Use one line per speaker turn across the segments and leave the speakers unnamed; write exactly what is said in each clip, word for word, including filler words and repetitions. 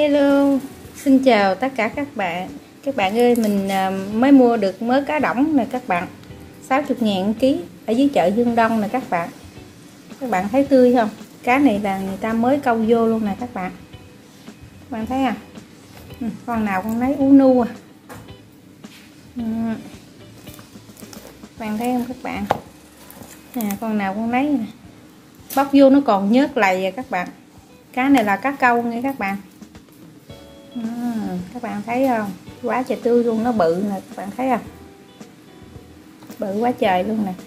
Hello, xin chào tất cả các bạn. Các bạn ơi, mình mới mua được mớ cá đỏng nè các bạn, sáu mươi ngàn ký ở dưới chợ Dương Đông nè các bạn. Các bạn thấy tươi không? Cá này là người ta mới câu vô luôn nè các bạn. Các bạn thấy à? Ừ, con nào con nấy ú nu à. Ừ. Các bạn thấy không các bạn? À, con nào con nấy nè. Bóc vô nó còn nhớt lầy à các bạn. Cá này là cá câu nghe các bạn. À, các bạn thấy không, quá trời tươi luôn, nó bự nè các bạn thấy không, bự quá trời luôn nè.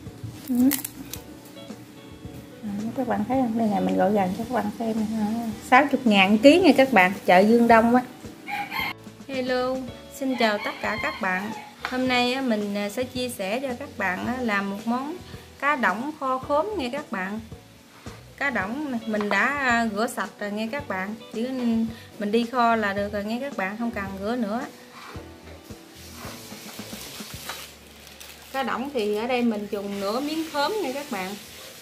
À, các bạn thấy không, đây là mình gọi gần cho các bạn xem. Sáu mươi ngàn ký nha các bạn, chợ Dương Đông á. Hello, xin chào tất cả các bạn. Hôm nay mình sẽ chia sẻ cho các bạn làm một món cá đỏng kho khóm nghe các bạn. Cá đỏng mình đã rửa sạch rồi nghe các bạn, chỉ mình đi kho là được rồi nghe các bạn, không cần rửa nữa. Cá đỏng thì ở đây mình dùng nửa miếng khóm nha các bạn,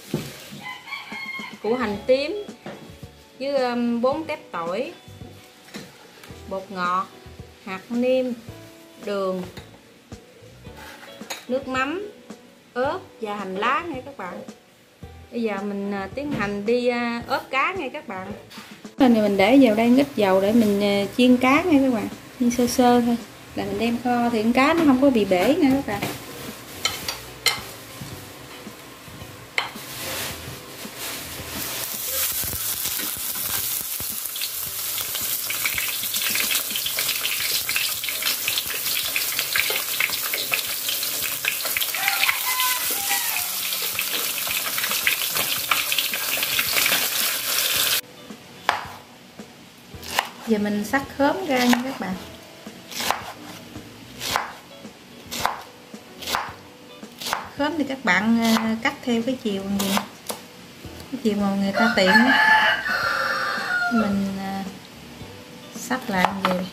củ hành tím với bốn tép tỏi, bột ngọt, hạt nêm, đường, nước mắm, ớt và hành lá nha các bạn. Bây giờ mình tiến hành đi ốp cá nha các bạn. Nên mình để vào đây ít dầu để mình chiên cá nha các bạn, chiên sơ sơ thôi, là mình đem kho thì con cá nó không có bị bể nha các bạn. Giờ mình xắt khóm ra nha các bạn. Khóm thì các bạn cắt theo cái chiều gì, cái chiều mà người ta tiện đó. Mình xắt lại như vậy.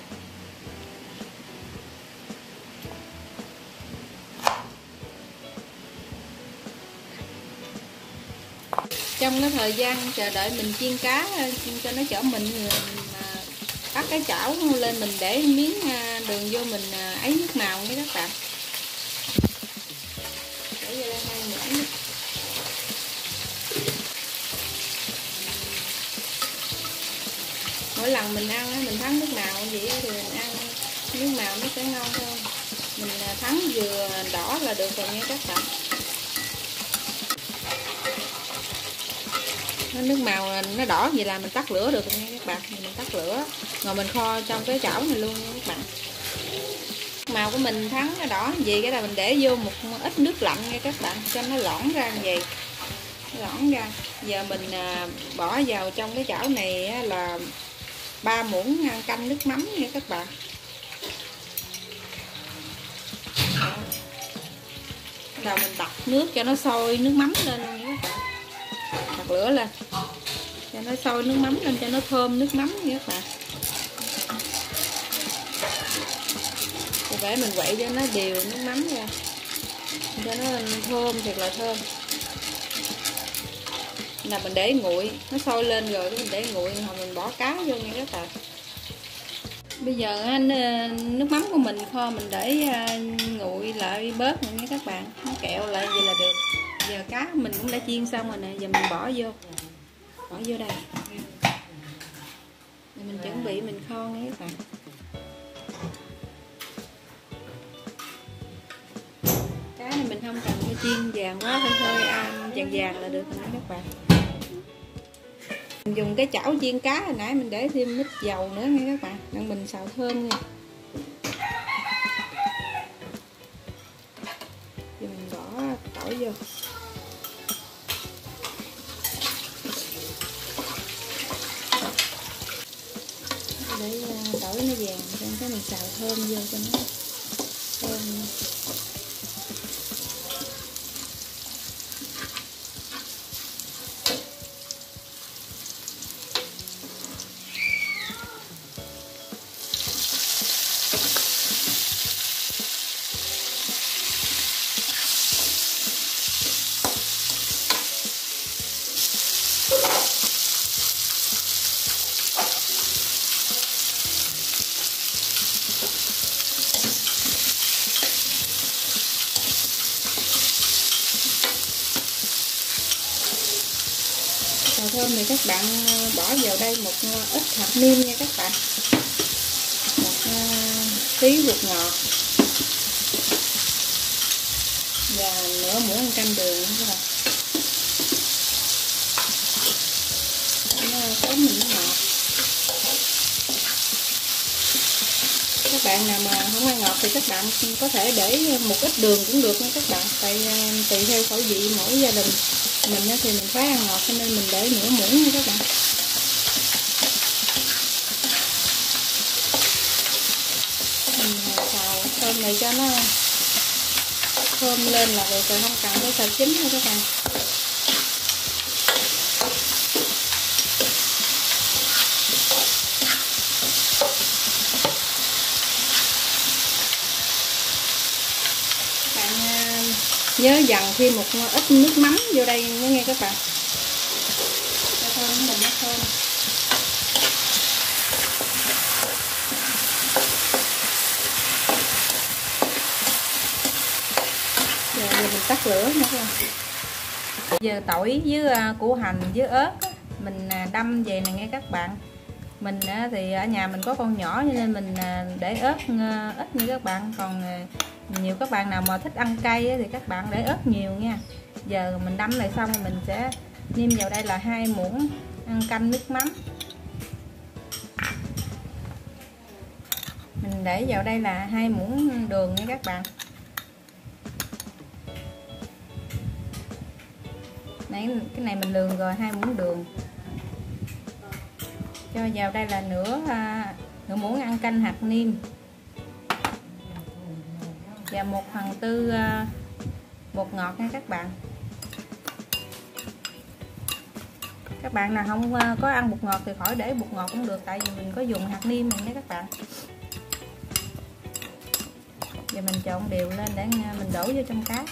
Trong cái thời gian chờ đợi mình chiên cá cho nó chở mình, mình bắt cái chảo lên, mình để miếng đường vô, mình ấy nước màu với các bạn. Để vô đây hai muỗng. Mỗi lần mình ăn mình thắng nước màu vậy thì mình ăn nước màu nó sẽ ngon hơn. Mình thắng vừa đỏ là được rồi nha các bạn. Nước màu nó đỏ vậy là mình tắt lửa được rồi nha các bạn. Mình tắt lửa rồi mình kho trong cái chảo này luôn nha các bạn. Màu của mình thắng nó đỏ gì cái là mình để vô một ít nước lạnh nha các bạn, cho nó lõn ra như vậy, nó lõn ra. Giờ mình bỏ vào trong cái chảo này là ba muỗng canh nước mắm nha các bạn. Đầu mình bật nước cho nó sôi nước mắm lên luôn nha các bạn. Bật lửa lên cho nó sôi nước mắm lên cho nó thơm nước mắm nha các bạn. Để mình quậy cho nó đều nước mắm ra cho nó thơm, thiệt là thơm. Là mình để nguội, nó sôi lên rồi mình để nguội rồi mình bỏ cá vô nha các bạn. Bây giờ nước mắm của mình kho mình để nguội lại bớt nữa nha các bạn, nó kẹo lại vậy là được. Giờ cá mình cũng đã chiên xong rồi nè, giờ mình bỏ vô, bỏ vô đây. Rồi mình chuẩn bị mình kho nha các bạn. Cá này mình không cần phải chiên vàng quá, hơi hơi ăn vàng vàng là được rồi các bạn. Mình dùng cái chảo chiên cá hồi nãy mình để thêm ít dầu nữa nha các bạn, để mình xào thơm nha. Giờ mình bỏ tỏi vô. Để tỏi nó vàng, cho cái mình xào thơm vô cho nó thơm. thơm thì các bạn bỏ vào đây một ít hạt nêm nha các bạn, một tí bột ngọt và nửa muỗng ăn canh đường nữa các bạn. Nó có mình nó ngọt. Các bạn nào mà không ăn ngọt thì các bạn có thể để một ít đường cũng được nha các bạn, tại tùy theo khẩu vị mỗi gia đình. Mình thì mình khá ăn ngọt cho nên mình để nửa muỗng nha các bạn. Mình xào tôm này cho nó thơm lên là được rồi, không cần phải xào chín nha các bạn. Nhớ dần thêm một ít nước mắm vô đây nữa nghe các bạn, cho thơm mình nó thơm. Giờ, giờ mình tắt lửa nữa các bạn. Giờ tỏi với củ hành với ớt mình đâm về này nghe các bạn. Mình thì ở nhà mình có con nhỏ cho nên mình để ớt ít như các bạn, còn nhiều các bạn nào mà thích ăn cay thì các bạn để ớt nhiều nha. Giờ mình đâm này xong mình sẽ nêm vào đây là hai muỗng ăn canh nước mắm. Mình để vào đây là hai muỗng đường nha các bạn. Nãy cái này mình lường rồi, hai muỗng đường. Cho vào đây là nửa nửa muỗng ăn canh hạt nêm và một phần tư bột ngọt nha các bạn. Các bạn nào không có ăn bột ngọt thì khỏi để bột ngọt cũng được, tại vì mình có dùng hạt nêm này nha các bạn. Giờ mình trộn đều lên để mình đổ vô trong cá.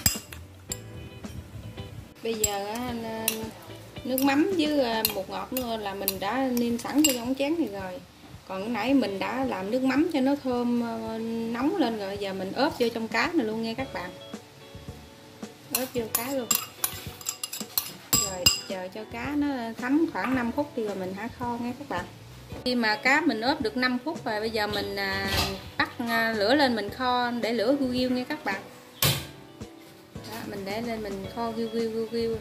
Bây giờ nước mắm với bột ngọt nữa là mình đã nêm sẵn cho trong chén này rồi. Còn cái nãy mình đã làm nước mắm cho nó thơm nóng lên rồi, giờ mình ốp vô trong cá này luôn nha các bạn. Ốp vô cá luôn. Rồi chờ cho cá nó thấm khoảng năm phút thì rồi mình hả kho nha các bạn. Khi mà cá mình ốp được năm phút rồi, bây giờ mình bắt lửa lên mình kho để lửa riu riu nha các bạn. Đó, mình để lên mình kho riu riu riu riu.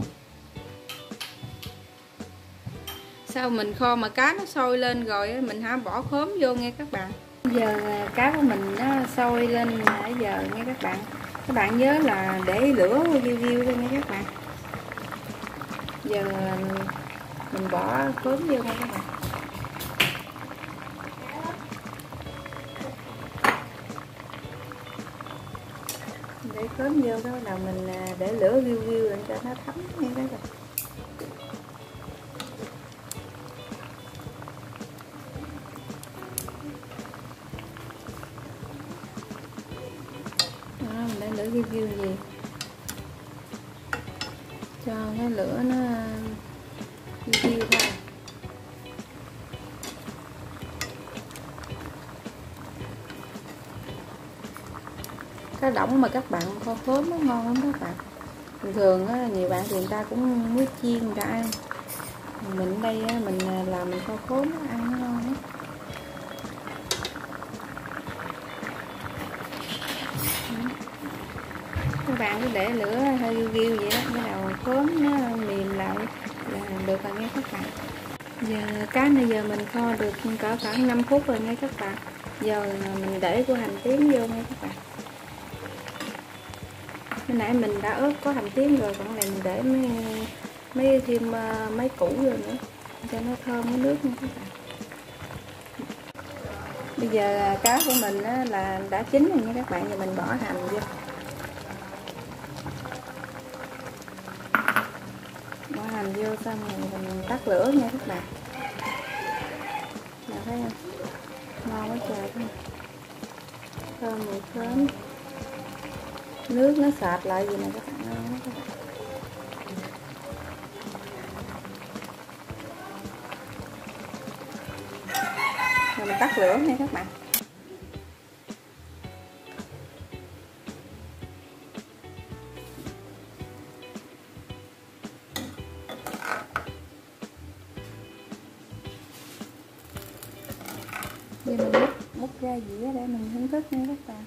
Sau mình kho mà cá nó sôi lên rồi mình hả bỏ khóm vô nghe các bạn. Bây giờ cá của mình nó sôi lên nãy giờ nghe các bạn. Các bạn nhớ là để lửa riu riu lên nha các bạn. Giờ mình bỏ khóm vô nha các bạn. Để khóm vô đó là mình để lửa riu riu lên cho nó thấm nha các bạn. Lửa riu riu gì cho cái lửa nó riu riu thôi. Cá đỏng mà các bạn kho khóm nó ngon lắm các bạn. Thường thường á, nhiều bạn thì người ta cũng muối chiên người ta ăn. Mình ở đây á, mình làm mình kho khóm ăn nó ngon lắm. Các bạn cứ để lửa hơi riu riu vậy đó, cái đầu khóm nó mềm lại là được rồi nghe các bạn. Giờ cá này giờ mình kho được cỡ khoảng năm phút rồi nghe các bạn. Giờ mình để của hành tím vô nghe các bạn. Hồi nãy mình đã ướp có hành tím rồi, còn này mình để mấy, mấy thêm mấy củ vô nữa cho nó thơm cái nước nha các bạn. Bây giờ cá của mình là đã chín rồi nha các bạn, giờ mình bỏ hành vô. Bỏ hành vô xong rồi mình tắt lửa nha các bạn. Nào thấy không? Ngon quá trời không? Thơm mùi khóm. Nước nó sệt lại gì nè các bạn, ngon quá các bạn. Rồi mình tắt lửa nha các bạn. Thì mình múc, múc ra dĩa để mình thưởng thức nha các bạn.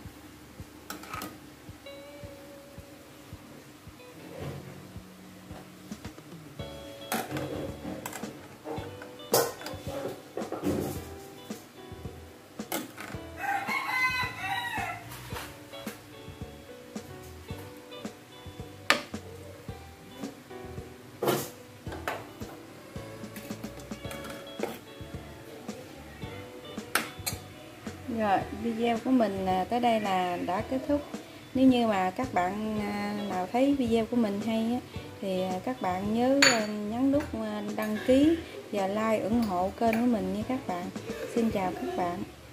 Rồi, video của mình tới đây là đã kết thúc. Nếu như mà các bạn nào thấy video của mình hay thì các bạn nhớ nhấn nút đăng ký và like ủng hộ kênh của mình nha các bạn. Xin chào các bạn.